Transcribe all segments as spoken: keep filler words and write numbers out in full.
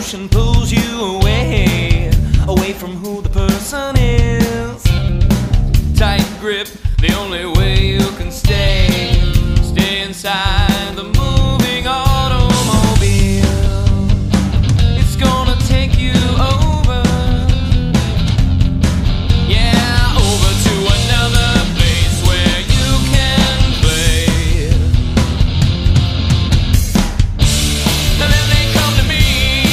emotion pulls you away, away from who the person is. Tight grip, the only way you can stay, stay inside the moving automobile. It's gonna take you over, yeah, over to another place where you can play. And then they come to me,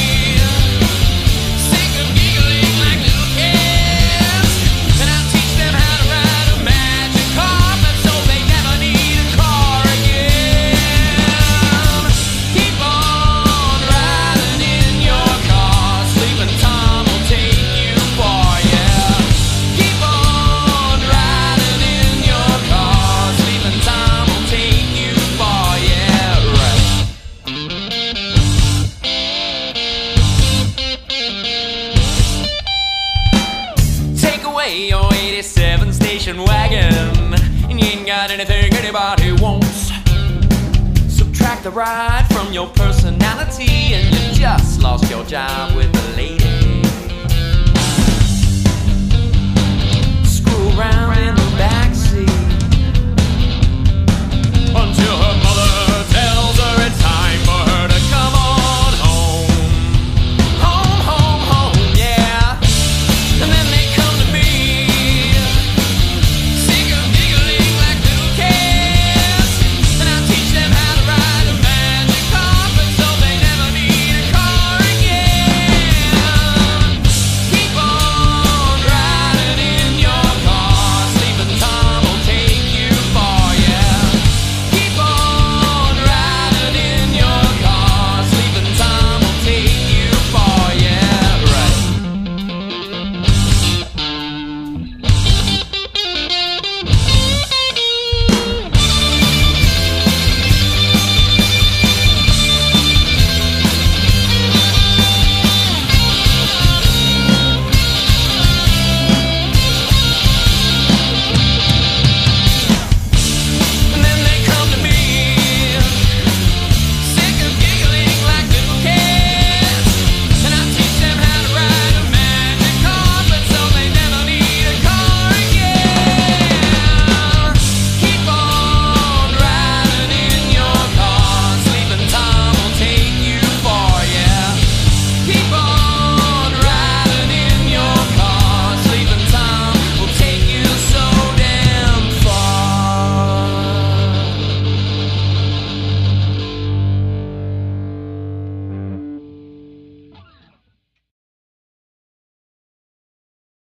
sick of giggling like little kids, and I'll teach them how to ride a magic carpet so they never need a car again. Keep on riding in your car, sleeping Tom will take you far, yeah. Keep on riding in your car, sleeping Tom will take you far, yeah, right. Take away your eighty-seven station wagon, and you ain't got anything anybody wants. Subtract the ride from your personality, and you just lost your job with the lady.